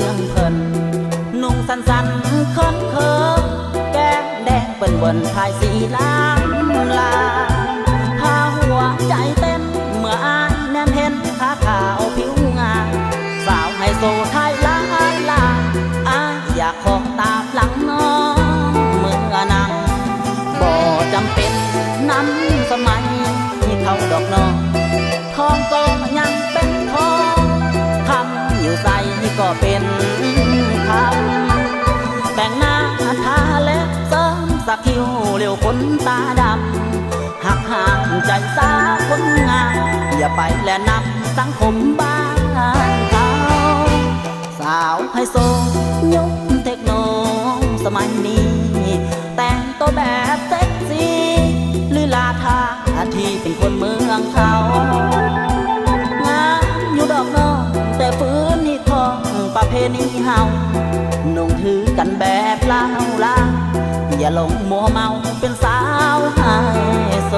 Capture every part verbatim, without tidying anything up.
มืองเพิ่นนุ่งสันสันเคินเคินแก้มแดงเป็นบนทายสีล้างลาพาหัวใจเต้นเมื่ออายแนมเห็นขาขาวผิวงามสาวไฮโซไทยล้านลาอายอยากขอตามหลังน้องเมื่อนั่งบ่จำเป็นน้ำสมัยที่เขาดอกน้องทองก็ยังเป็นทองคำอยู่ใส่ก็เป็นคำแต่งหน้าทาเล็บเสริมสักคิ้วเลี้ยวขนตาดำหักห่างใจสาวคนงามอย่าไปแลนำสังคมบ้านเขาสาวไฮโซยุคเทคโนสมัยนี้แต่งตัวแบบเซ็กซี่ลีลาท่าที่เป็นคนเมืองเขางามอยู่ดอกน้องแต่ฟื้นนี่ทองประเพณีเฮานุ่งถือกันแบบลาวลาอย่าหลงมัวเมาเป็นสาวไฮโซ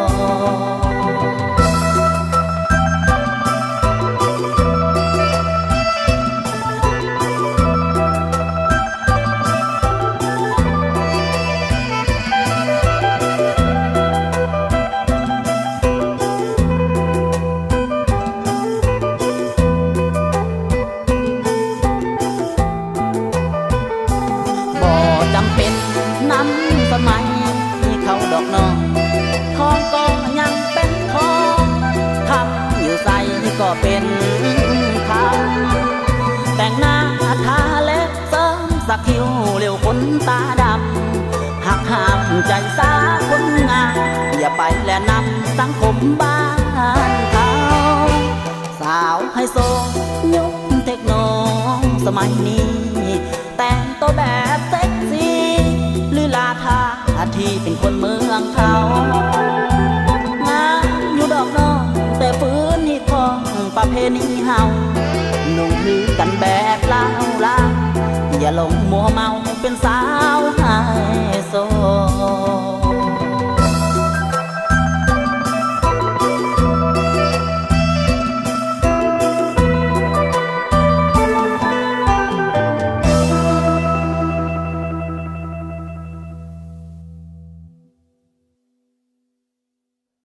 สมัยที่เขาดอกน้องทองก็ยังเป็นทองคำอยู่ใส่ก็เป็นคำแต่งหน้าทาเล็บเสริมสักคิ้วเลี้ยวขนตาดำหักห้ามใจสาคนงามอย่าไปแลนำสังคมบ้านเขาสาวไฮโซยุคเทคโนสมัยนี้แต่งตัวแบบเซ็กซี่ลีลาท่าที่เป็นคนเมืองเขางามอยู่ดอกน้องแต่ฟื้นนี่ทองประเพณีเฮานุ่งถือกันแบบลาวลาอย่าหลงมัวเมาเป็นสาวไฮโซ